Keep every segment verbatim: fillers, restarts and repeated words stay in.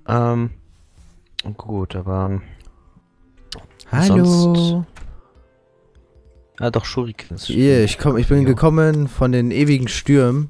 Ähm, gut, aber Hallo. sonst... Ah, doch, Shurikens. Hier, ich komm, ich bin Jo. gekommen von den ewigen Stürmen.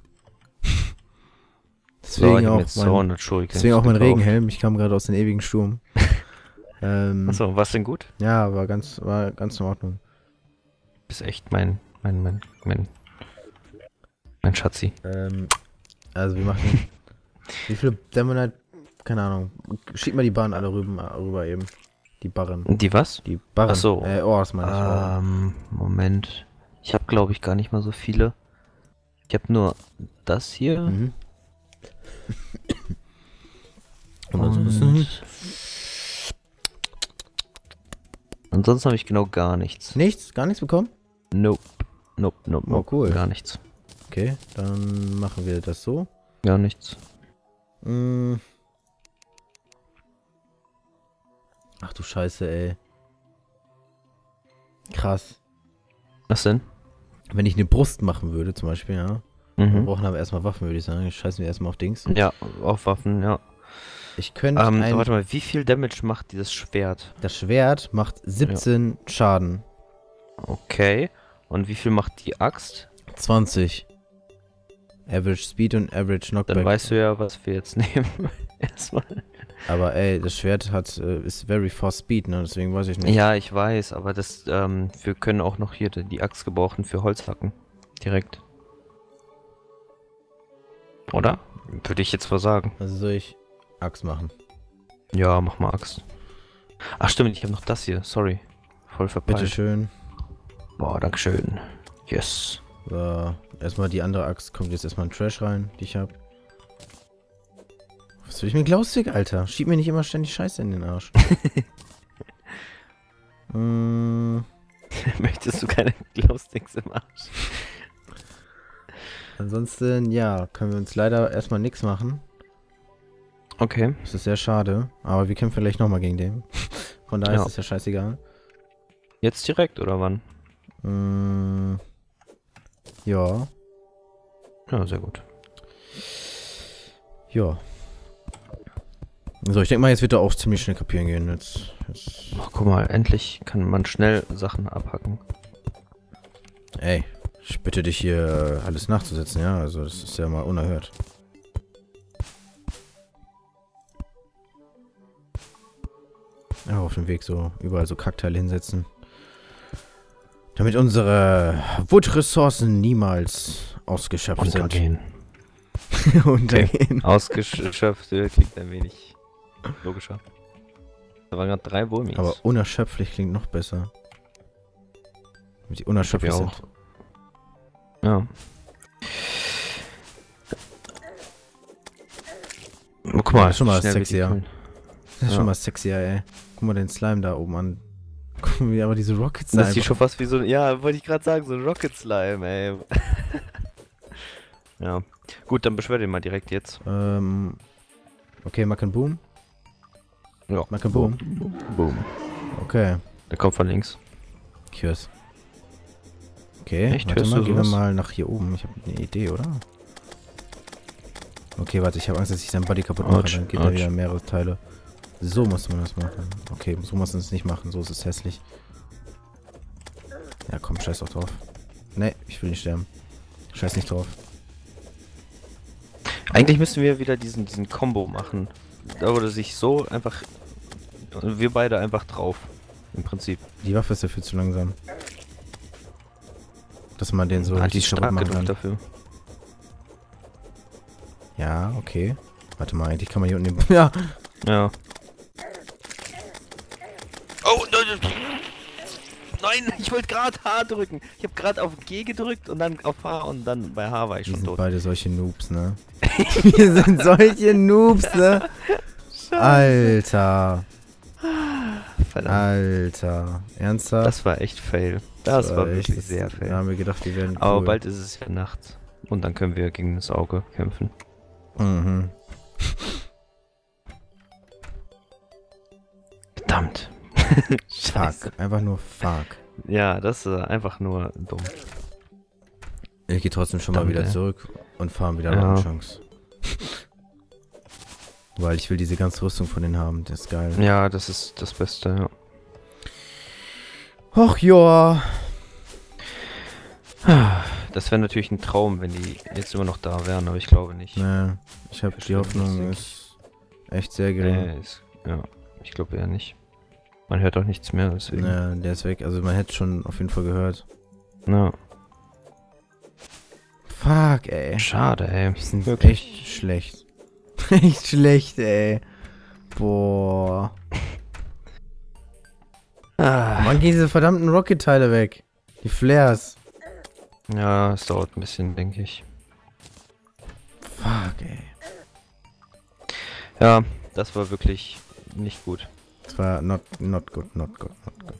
So, ich Deswegen hab mir auch jetzt mein, zweihundert Shurikens deswegen auch mein gekauft. Regenhelm. Ich kam gerade aus dem ewigen Sturm. ähm, Achso, war's denn gut? ja, war ganz, war ganz in Ordnung. Ist echt mein, mein, mein, mein, mein Schatzi. Ähm, also wir machen. Wie viele Dämonen? Keine Ahnung. Schick mal die Barren alle rüber, rüber eben. Die Barren. Die was? Die Barren. Ach so. Äh, oh, das meine ich. Oh. Ähm, Moment. Ich habe, glaube ich, gar nicht mal so viele. Ich habe nur das hier. Mhm. Und Und ansonsten? ansonsten habe ich genau gar nichts. Nichts? Gar nichts bekommen? Nope. Nope, nope, Oh, nope. cool. Gar nichts. Okay, dann machen wir das so. Gar nichts. Mm. Ach du Scheiße, ey. Krass. Was denn? Wenn ich eine Brust machen würde, zum Beispiel, ja. Wir Mhm. brauchen aber erstmal Waffen, würde ich sagen. Scheißen wir erstmal auf Dings. Ja, auf Waffen, ja. Ich könnte Ähm, ein... warte mal, wie viel Damage macht dieses Schwert? Das Schwert macht siebzehn Schaden. Okay. Und wie viel macht die Axt? zwanzig. Average Speed und Average Dann Knockback. weißt du ja, was wir jetzt nehmen. Erstmal. Aber ey, das Schwert hat äh, ist very fast Speed, ne? Deswegen weiß ich nicht. Ja, ich weiß, aber das, ähm, wir können auch noch hier die die Axt gebrauchen für Holzhacken. Direkt. Oder? Würde ich jetzt mal sagen. Also soll ich Axt machen. Ja, mach mal Axt. Ach stimmt, ich habe noch das hier. Sorry. Voll verpeilt. Bitteschön. Boah, dankeschön. Yes. So, erstmal die andere Axt kommt jetzt erstmal in Trash rein, die ich habe. Was will ich mit Glowstick, Alter? Schieb mir nicht immer ständig Scheiße in den Arsch. mm, Möchtest du keine Glowsticks im Arsch? ansonsten, ja, können wir uns leider erstmal nichts machen. Okay. Das ist sehr schade. Aber wir kämpfen vielleicht nochmal gegen den. Von daher Ja. ist es ja scheißegal. Jetzt direkt, oder wann? Mm, ja. Ja, sehr gut. Ja. So, ich denke mal, jetzt wird er auch ziemlich schnell kapieren gehen. Jetzt, jetzt. Ach, guck mal, endlich kann man schnell Sachen abhacken. Ey, ich bitte dich hier äh, alles nachzusetzen, ja? Also, das ist ja mal unerhört. Ja, auf dem Weg so überall so Kackteile hinsetzen. Damit unsere Wood-Ressourcen niemals ausgeschöpft sind. Untergehen. Untergehen. Ausgeschöpft äh, klingt ein wenig logischer. Da waren gerade drei Wurmis. Aber unerschöpflich klingt noch besser. Damit die Ich unerschöpflich hab ja sind. Ja. Oh, guck mal, Das ist schon mal schnell sexy, wie die ja. Kohlen. Das ist Ja. schon mal sexy, ey. Guck mal den Slime da oben an. Guck mal, wie aber diese Rockets da Das sieht einfach- schon fast wie so, ja, wollte ich gerade sagen, so ein Rocket Slime, ey. Ja. Gut, dann beschwör den mal direkt jetzt. Ähm. Okay, Macken Boom. Ja. Macken Boom. Boom. Okay. Der kommt von links. Curious. Okay, Echt? warte Hörst mal, du gehen wir sowas? mal nach hier oben. Ich habe eine Idee, oder? Okay, warte, ich habe Angst, dass ich sein Body kaputt mache. Autsch, Dann gibt er Autsch. wieder mehrere Teile. So muss man das machen. Okay, so muss man es nicht machen. So ist es hässlich. Ja, komm, scheiß doch drauf. Nee, ich will nicht sterben. Scheiß nicht drauf. Eigentlich müssten wir wieder diesen, diesen Combo machen. Da wurde sich so einfach. Wir beide einfach drauf. Im Prinzip. Die Waffe ist dafür zu langsam. Dass man den so ah, die richtig ist kaputt stark machen genug kann. dafür. Ja, okay. Warte mal, eigentlich kann man hier unten den... Ja! Ja. Oh, nein, nein, ich wollte gerade H drücken. Ich habe gerade auf G gedrückt und dann auf H und dann bei H war ich Wir schon sind tot. beide solche Noobs, ne? Wir sind solche Noobs, ne? Alter. Verdammt. Alter. Ernsthaft? Das war echt fail. Das war echt- wirklich das- sehr Da fail. haben wir gedacht, wir werden Aber cool. bald ist es ja Nacht. Und dann können wir gegen das Auge kämpfen. Mhm. Verdammt. Scheiße. Fuck. Einfach nur fuck. Ja, das ist einfach nur dumm. Ich gehe trotzdem schon mal Verdammt, wieder ey. zurück und fahren wieder Ja. Rocket Chance. Weil ich will diese ganze Rüstung von denen haben. Das ist geil. Ja, das ist das Beste, ja. Och ja. Das wäre natürlich ein Traum, wenn die jetzt immer noch da wären, aber ich glaube nicht. Nee, ich habe die Bestimmt Hoffnung nicht. ist echt sehr gering. Nee, ist, ja, ich glaube eher nicht. Man hört auch nichts mehr, deswegen. Nee, der ist weg. Also man hätte schon auf jeden Fall gehört. Ja. Fuck, ey. Schade, ey. Die sind Wirklich. echt schlecht. echt schlecht, ey. Boah. Ah. Wann gehen diese verdammten Rocket-Teile weg? Die Flares. Ja, es dauert ein bisschen, denke ich. Fuck, ey. Ja, das war wirklich nicht gut. Das war not, not good, not good, not good.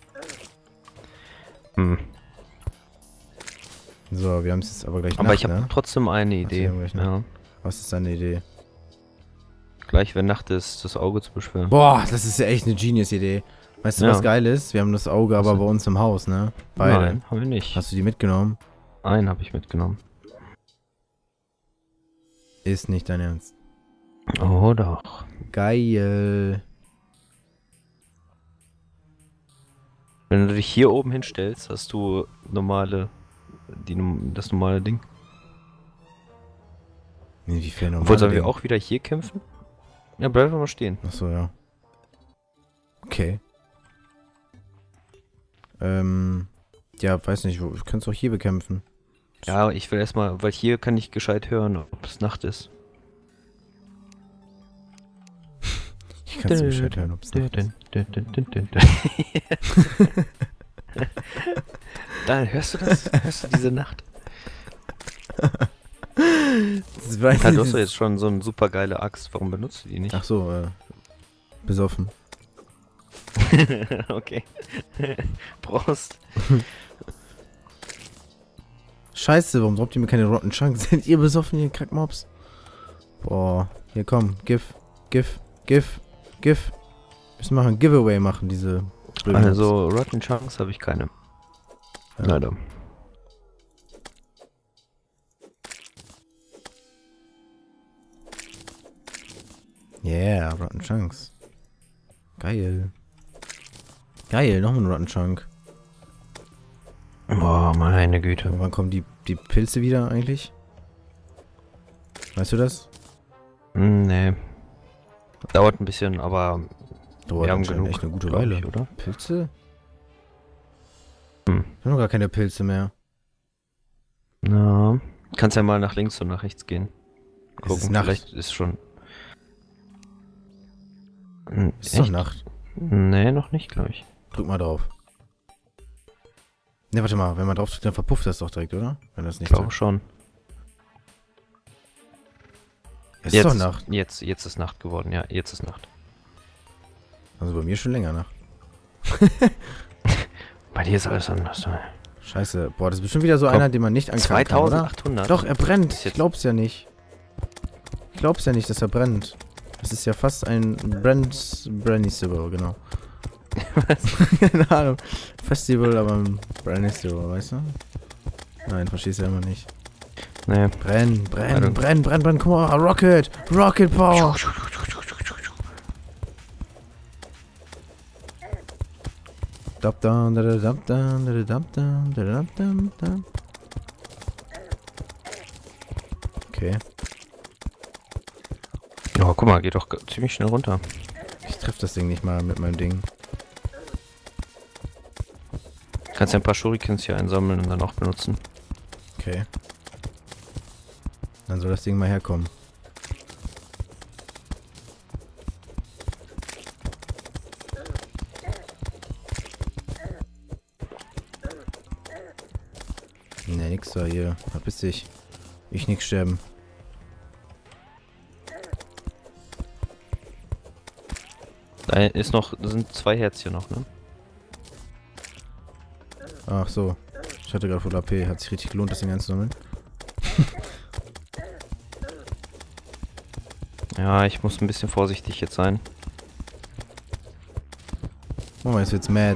Hm. So, wir haben es jetzt aber gleich Aber Nacht, ich habe ne? trotzdem eine Idee. wir haben gleich Nacht. Ja. Was ist deine Idee? Gleich, wenn Nacht ist, das Auge zu beschwören. Boah, das ist ja echt eine Genius-Idee. Weißt du, Ja. was geil ist? Wir haben das Auge aber Was bei uns im Haus, ne? Beide. Nein, haben wir nicht. Hast du die mitgenommen? Einen habe ich mitgenommen. Ist nicht dein Ernst. Oh doch. Geil. Wenn du dich hier oben hinstellst, hast du normale, die, nom- das normale Ding. Inwiefern Obwohl, sollen wir auch wieder hier kämpfen? Ja, bleib einfach mal stehen. Achso, ja. Okay. Ähm. Ja, weiß nicht, wo. Du kannst auch hier bekämpfen. Ja, ich will erstmal, weil hier kann ich gescheit hören, ob es Nacht ist. Ich kann so Bescheid hören, ob es Nacht ist. Da, hörst du das? Hörst du diese Nacht? Das weiß Ja, ich du hast nicht. doch jetzt schon so eine super geile Axt, warum benutzt du die nicht? Ach so, äh. Besoffen. Okay. Prost. Scheiße, warum droppt ihr mir keine Rotten Chunks? Seid ihr besoffen, ihr Kackmobs? Boah, hier komm, Gif, Gif, Gif, Gif. Müssen machen, Giveaway machen, diese blöden Also, Rotten Chunks habe ich keine. Ja. Leider. Yeah, Rotten Chunks. Geil. Geil, noch ein Rotten Chunk. Boah, meine Güte. Und wann kommen die, die Pilze wieder eigentlich? Weißt du das? Hm, nee. Dauert ein bisschen, aber Dauert wir haben anscheinend genug, echt eine gute glaub Weile. ich, oder? Pilze? Hm. Wir haben noch gar keine Pilze mehr. Na, kannst ja mal nach links und nach rechts gehen. Es ist Gucken, Nacht. vielleicht ist schon. Hm, Es ist doch echt? Nacht. Nee, noch nicht, glaube ich. Drück mal drauf. Ne, warte mal, wenn man drauf drückt, dann verpufft das doch direkt, oder? Wenn das Ich nicht glaube so. schon. Es ist Jetzt, doch Nacht. Jetzt, jetzt ist Nacht geworden, ja, jetzt ist Nacht. Also bei mir schon länger Nacht. Bei dir ist alles anders. Scheiße. Boah, das ist bestimmt wieder so Komm, einer, den man nicht anfangen kann, oder? zweitausendachthundert. Doch, er brennt. Ist Ich jetzt- glaub's ja nicht. Ich glaub's ja nicht, dass er brennt. Das ist ja fast ein Brand... Brandy-Symbol, genau. Keine Ahnung. Festival, aber ein Brandy-Symbol, weißt du? Nein, verstehst du ja immer nicht. Nee. Brenn, brenn, Warte. brenn, brenn, brenn, guck mal, Rocket! Rocket Power! Dab down, da da dab down, da da dab down, da da dab down, da. Okay. Ja, guck mal, geht doch g- ziemlich schnell runter. Ich treff das Ding nicht mal mit meinem Ding. Kannst ja ein paar Shurikens hier einsammeln und dann auch benutzen. Okay. Dann soll das Ding mal herkommen. Ne, nix da hier. Verpiss dich. Ich nix sterben. Da ist noch, da sind zwei Herzchen noch, ne? Ach so. Ich hatte gerade voll A P. Hat sich richtig gelohnt, das Ding einzusammeln. Ja, ich muss ein bisschen vorsichtig jetzt sein. Oh, jetzt wird's mad.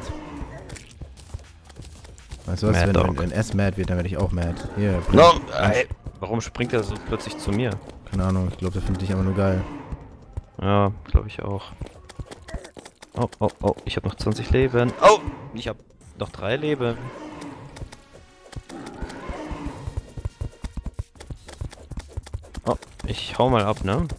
Weißt du was? Mad Wenn, Dog. wenn, wenn S mad wird, dann werde ich auch mad. Hier, No, ey, warum springt er so plötzlich zu mir? keine Ahnung. Ich glaube, der findet dich aber nur geil. Ja, glaube ich auch. Oh, oh, oh, ich habe noch zwanzig Leben. Oh, ich habe noch drei Leben. Oh, ich hau mal ab, ne?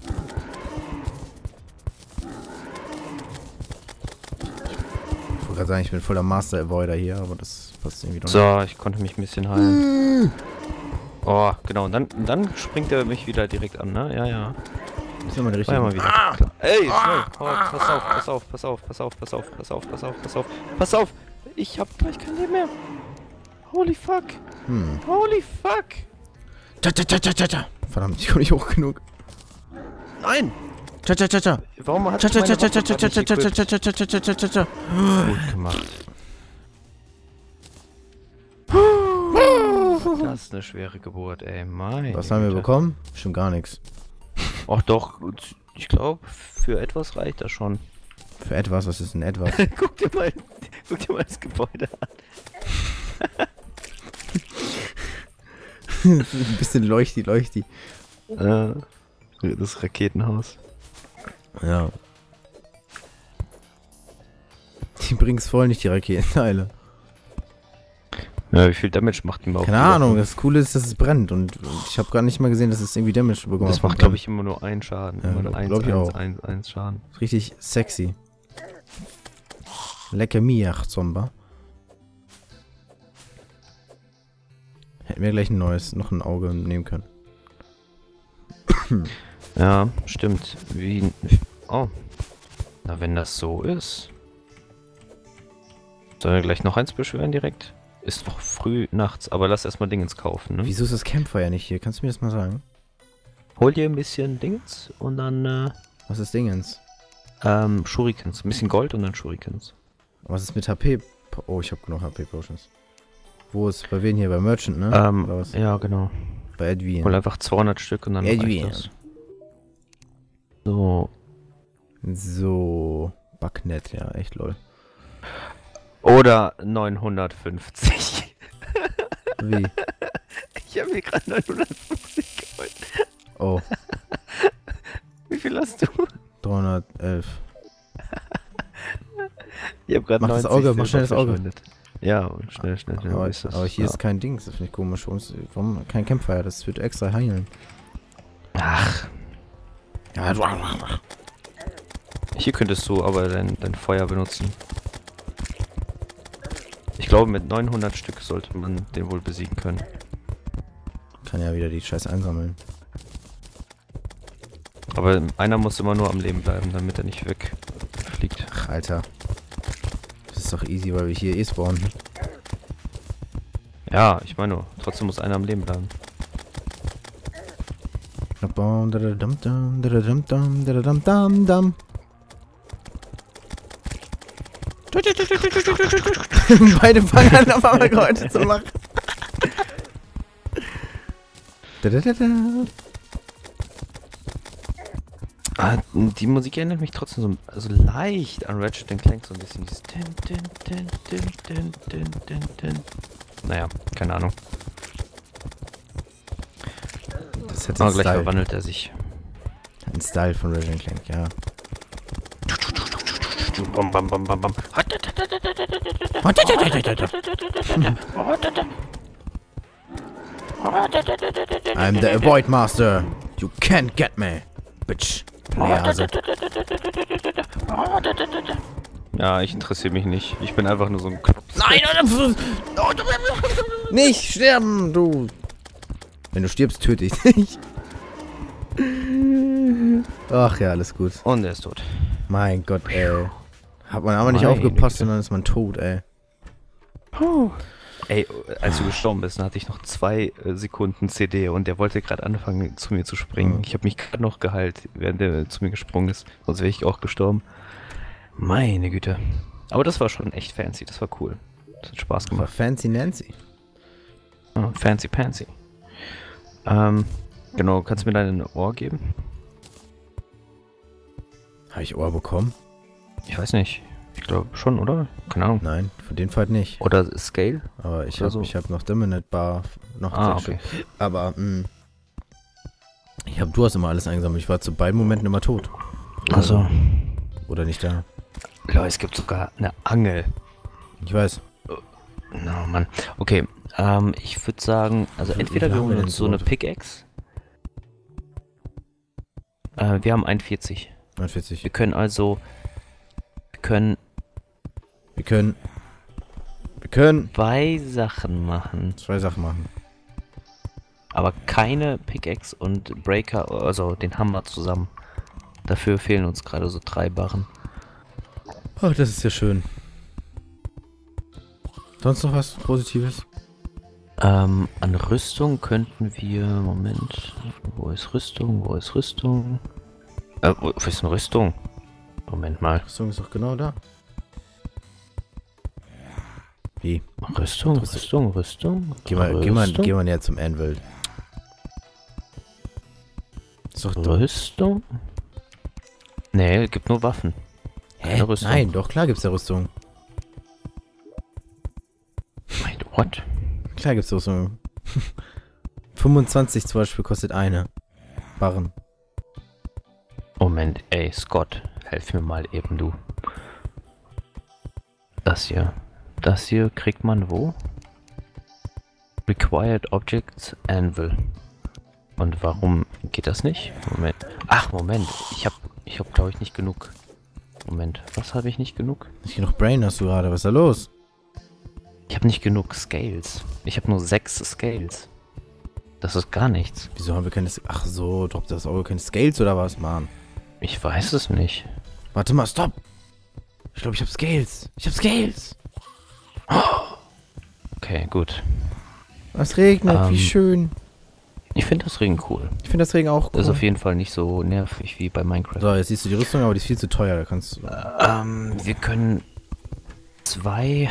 Ich wollte gerade sagen, ich bin voller Master Avoider hier, aber das passt irgendwie doch So, ich konnte mich ein bisschen heilen. Oh, genau, und dann, und dann springt er mich wieder direkt an, ne? Ja, ja. Das ist immer der War ja richtige. mal wieder. Ah! Klar. Ey, schnell! Oh, pass auf, pass auf, pass auf, pass auf, pass auf, pass auf, pass auf, pass auf, pass auf! Ich hab gleich kein Leben mehr! Holy fuck! Hm. Holy fuck! Tja, tja, tja, tja, tja, tja. Verdammt, ich komme nicht hoch genug. Nein! Tja, tja, tja, tja. Warum hat Tja, tja, meine tja, tja, Waffe tja, grad tja, nicht tja, tja, equipped? tja, tja, tja, tja, tja, tja. Gut gemacht. Das ist eine schwere Geburt, ey. Mein. Was haben wir bekommen? Bestimmt gar nichts. Ach doch, ich glaube, für etwas reicht das schon. Für etwas, was ist denn etwas? guck dir mal, guck dir mal das Gebäude an. Ein bisschen leuchti, leuchti. Äh, das Raketenhaus. Ja. Die bringen's voll nicht, die Raketenteile. Ja, wie viel Damage macht die Maus? Keine Ahnung, das Coole ist, dass es brennt und ich habe gar nicht mal gesehen, dass es irgendwie Damage bekommen hat. Das macht, glaube ich, immer nur einen Schaden. Ja, immer nur glaub- eins, glaub ich eins, auch. eins, eins Schaden. Richtig sexy. Lecker Miach, Zomba. Hätten wir gleich ein neues, noch ein Auge nehmen können. Ja, stimmt. Wie. Oh. Na, wenn das so ist. Sollen wir gleich noch eins beschwören direkt? Ist noch früh nachts, aber lass erstmal Dingens kaufen, ne? Wieso ist das Campfire nicht hier? Kannst du mir das mal sagen? Hol dir ein bisschen Dingens und dann, äh, Was ist Dingens? ähm, Shurikens. Ein bisschen Gold und dann Shurikens. Was ist mit H P? Po- Oh, ich habe genug H P Potions. Wo ist, bei wen hier? Bei Merchant, ne? Ähm, Oder was? ja, genau. Bei Edwin. Hol einfach zweihundert Stück und dann Edwin. reicht das. So. So. Backnet, ja, echt lol. Oder neunhundertfünfzig. Wie? Ich habe mir gerade neunhundertfünfzig geholt. Oh, Wie viel hast du? dreihundertelf. Ich habe gerade Mach das neunzig Auge, mach schnell das Silber Auge. verschwendet. Ja, und schnell, schnell, schnell. Aber, wo ist das? aber hier Ja. ist kein Dings, das finde ich komisch. Warum, ist, warum kein Campfire? Das wird extra heilen. Ach, Ja, du. hier könntest du aber dein, dein Feuer benutzen. Ich glaube, mit neunhundert Stück sollte man den wohl besiegen können. Kann ja wieder die Scheiße einsammeln. Aber einer muss immer nur am Leben bleiben, damit er nicht wegfliegt. Ach, Alter. Das ist doch easy, weil wir hier eh spawnen. Ja, ich meine nur, trotzdem muss einer am Leben bleiben. Beide fangen an, auf einmal Geräusche zu machen. Ah, die Musik erinnert mich trotzdem so also leicht an Ratchet and Clank, so ein bisschen dieses din, din, din, din, din, din, din, din. Naja, keine Ahnung. Das hat Aber einen gleich Style. verwandelt er sich. Ein Style von Resident Clank, ja. Bam, bam, bam, bam, bam. I'm the Avoid Master. You can't get me, bitch. Playhase. Ja, ich interessiere mich nicht. Ich bin einfach nur so ein Klops. Nein, nicht sterben, du. Wenn du stirbst, töte ich dich. Ach ja, alles gut. Und er ist tot. Mein Gott, ey. Hat man aber nicht Meine aufgepasst Güte. und dann ist man tot, ey. Ey, als du gestorben bist, dann hatte ich noch zwei äh, Sekunden C D und der wollte gerade anfangen zu mir zu springen. Mhm. Ich habe mich gerade noch geheilt, während der zu mir gesprungen ist. Sonst wäre ich auch gestorben. Meine Güte. Aber das war schon echt fancy, das war cool. Das hat Spaß War gemacht. Fancy Nancy. Ah, fancy pansy. Ähm, genau, kannst du mir dein Ohr geben? Habe ich Ohr bekommen? Ich weiß nicht. Ich glaube schon, oder? Keine Ahnung. Nein, für den Fall nicht. Oder Scale? Aber ich Oder habe so. ich hab noch Dominant Bar. Noch Ah, zehn okay. Stück. Aber, mh. Ich hab, du hast immer alles eingesammelt. Ich war zu beiden Momenten immer tot. Also. Oder nicht da. Ja, es gibt sogar eine Angel. Ich weiß. Na, Mann. Okay, ähm, ich würde sagen, also Wie- wie entweder viel wir haben wir holen denn uns so eine so? Pickaxe. Äh, wir haben einundvierzig. neunundvierzig. Wir können also, wir können Wir können. Wir können zwei Sachen machen, zwei Sachen machen. aber keine Pickaxe und Breaker, also den Hammer zusammen. Dafür fehlen uns gerade so drei Barren. Ach, das ist ja schön. Sonst noch was Positives? Ähm, an Rüstung könnten wir, Moment, wo ist Rüstung, wo ist Rüstung? Äh, wo, wo ist denn Rüstung? Moment mal. Rüstung ist doch genau da. Wie? Rüstung, Rüstung, Rüstung. Geh mal, geh mal, Rüstung? geh mal näher zum Anvil. Ist doch dumm. Rüstung? Nee, gibt nur Waffen. Hä? Keine Rüstung. Nein, doch klar gibt's da Rüstung. Wait, what? Klar gibt's Rüstung. fünfundzwanzig zum Beispiel kostet eine. Barren. Moment, ey, Scott, helf mir mal eben, du. Das hier. Das hier kriegt man wo? Required Objects Anvil. Und warum geht das nicht? Moment. Ach, Moment. Ich hab, ich hab, glaube ich, nicht genug. Moment, was habe ich nicht genug? Nicht genug Brain hast du gerade. Was ist da los? Ich habe nicht genug Scales. Ich habe nur sechs Scales. Das ist gar nichts. Wieso haben wir keine... Ach so, droppt das Auge keine Scales oder was, Mann? Ich weiß es nicht. Warte mal, stopp! Ich glaube, ich habe Scales. Ich habe Scales! Okay, gut. Es regnet, Ähm, wie schön. Ich finde das Regen cool. Ich finde das Regen auch Das ist cool. auf jeden Fall nicht so nervig wie bei Minecraft. So, jetzt siehst du die Rüstung, aber die ist viel zu teuer. Da kannst du... Ähm, wir können zwei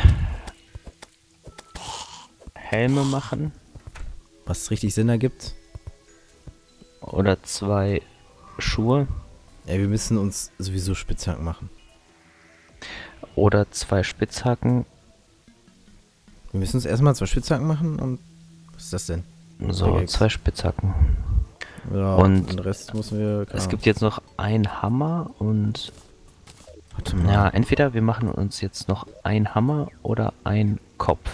Helme machen Was richtig Sinn ergibt. oder zwei Schuhe Ey, wir müssen uns sowieso Spitzhacken machen. oder zwei Spitzhacken. Wir müssen uns erstmal zwei Spitzhacken machen und... Was ist das denn? So, Pickaxe. zwei Spitzhacken. Ja, Und den Rest müssen wir... keine Es Ahnung. gibt jetzt noch einen Hammer und Warte mal. ja, entweder wir machen uns jetzt noch einen Hammer oder einen Kopf.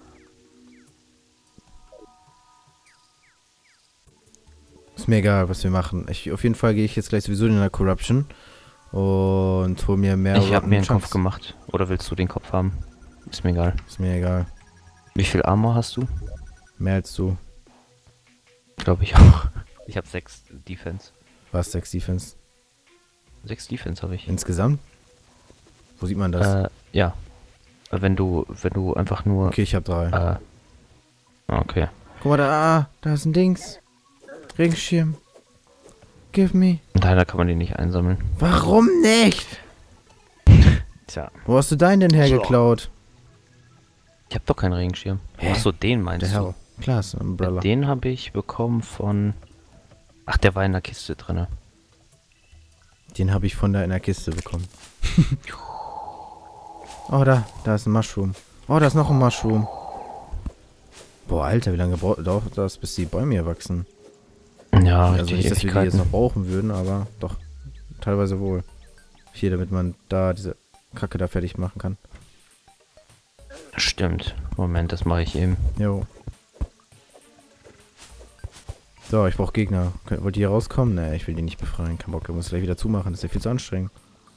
Ist mir egal, was wir machen. Ich, auf jeden Fall gehe ich jetzt gleich sowieso in der Corruption. Und hol mir mehr... Ich habe mir einen Chunks. Kopf gemacht. Oder willst du den Kopf haben? Ist mir egal. Ist mir egal. Wie viel Armor hast du? Mehr als du. Glaube ich auch. Ich habe sechs Defense. Was, sechs Defense? Sechs Defense habe ich. Insgesamt? Wo sieht man das? Äh, ja. Wenn du, wenn du einfach nur. Okay, ich habe drei. Äh, okay. Guck mal, da, ah, da ist ein Dings. Regenschirm. Give me. Leider kann man den nicht einsammeln. Warum nicht? Tja. Wo hast du deinen denn hergeklaut? Ich habe doch keinen Regenschirm. Hä? Ach so, den meinst Der du? Hell. Klar, ist ein Umbrella. Den habe ich bekommen von. Ach, der war in der Kiste drinne. Den habe ich von da in der Kiste bekommen. Oh, da. Da ist ein Mushroom. Oh, da ist noch ein Mushroom. Boah, Alter, wie lange braucht das, bis die Bäume hier wachsen? Ja, Also die nicht, dass wir die jetzt Ewigkeiten. noch brauchen würden, aber doch. Teilweise wohl. Hier, damit man da diese Kacke da fertig machen kann. Stimmt. Moment, das mache ich eben. Jo. So, ich brauche Gegner. Könnt- Wollt ihr hier rauskommen? Ne, ich will die nicht befreien. Kein Bock, der muss gleich wieder zumachen. Das ist ja viel zu anstrengend.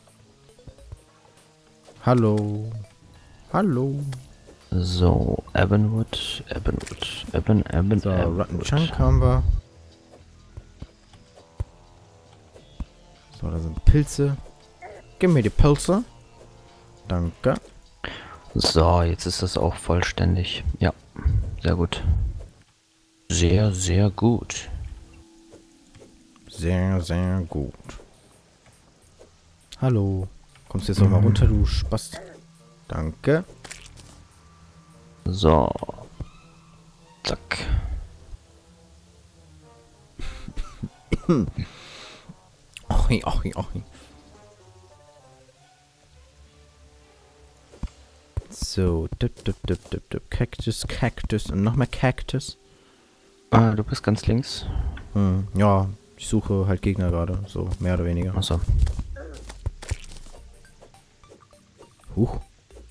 Hallo. Hallo. So, Ebonwood, Ebonwood, Ebon, Ebon, So, Rotten Ebonwood. Chunk haben wir. So, da sind Pilze. Gib mir die Pilze. Danke. So, jetzt ist das auch vollständig. Ja, sehr gut. Sehr, sehr gut. Sehr, sehr gut. Hallo. Kommst du jetzt auch mal runter, du Spast. Danke. So. Zack. Ochi, ochi, ochi. So, dip, dip, dip, dip, dip. Cactus, Cactus und noch mehr Cactus. Ah, du bist ganz links. Hm, ja, ich suche halt Gegner gerade, so mehr oder weniger. Achso. Huch.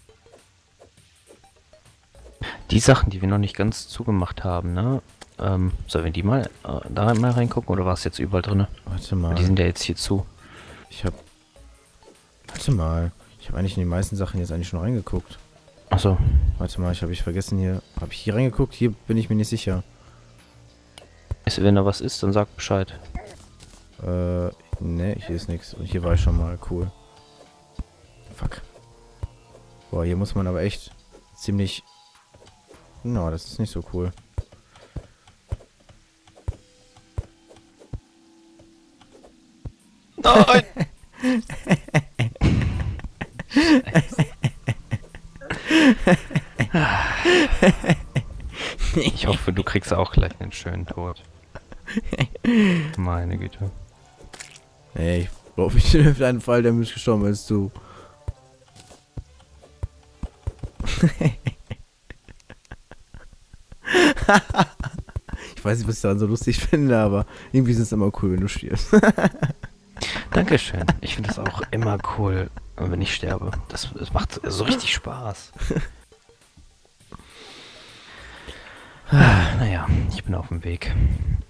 Die Sachen, die wir noch nicht ganz zugemacht haben, ne? Ähm, sollen wir die mal äh, da mal reingucken oder war es jetzt überall drin? Warte mal. Die sind ja jetzt hier zu. Ich hab... Warte mal. Ich habe eigentlich in die meisten Sachen jetzt eigentlich schon reingeguckt. Achso. Warte mal, ich habe ich vergessen hier. Habe ich hier reingeguckt? Hier bin ich mir nicht sicher. Wenn da was ist, dann sag Bescheid. Äh, ne, hier ist nichts. Und hier war ich schon mal. Cool. Fuck. Boah, hier muss man aber echt ziemlich... No, das ist nicht so cool. Nein! Ich hoffe, du kriegst auch gleich einen schönen Tod. Meine Güte. Ey, ich glaube, ich bin auf einen Fall, der mich gestorben ist, du. Ich weiß nicht, was ich daran so lustig finde, aber irgendwie ist es immer cool, wenn du stirbst. Dankeschön. Ich finde das auch immer cool, wenn ich sterbe. Das, das macht so richtig Spaß. Naja, ich bin auf dem Weg.